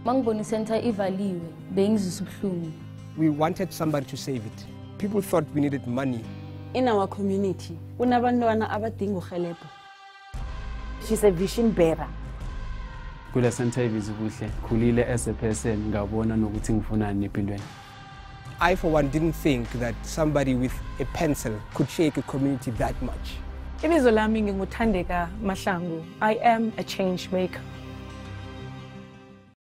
Mangibona center ivaliwe bengizisa ubuhlungu. We wanted somebody to save it. People thought we needed money. In our community, kunabantwana abadinga urhelebho. She's a vision bearer. Kule center ivizibuhle khulile as a person ngabona nokuthi ngifunani empilweni. I for one didn't think that somebody with a pencil could shake a community that much. Ibizo lami nginguthandeka Mahlangu. I am a change maker.